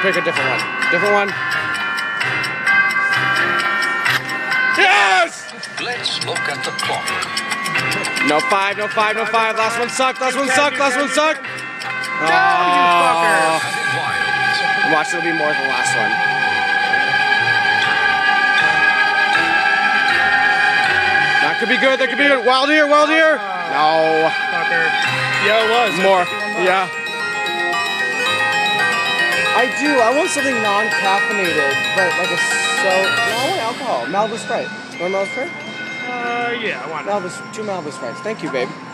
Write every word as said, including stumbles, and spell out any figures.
pick a different one. Different one. Yes! Let's look at the clock. No five, no five, no five. Last one sucked, last one sucked, last one sucked. No, you fucker. Wild. Watch, it'll be more than the last one. That could be good, that could be good. Wild here, wild here. No. Fucker. Yeah, it was. More. Yeah. I do. I want something non-caffeinated, but like a so. No, I want alcohol. Malibu Sprite. You want Malibu Sprite? Uh, yeah, I want it. Malibu, two Malibu Sprites. Thank you, babe.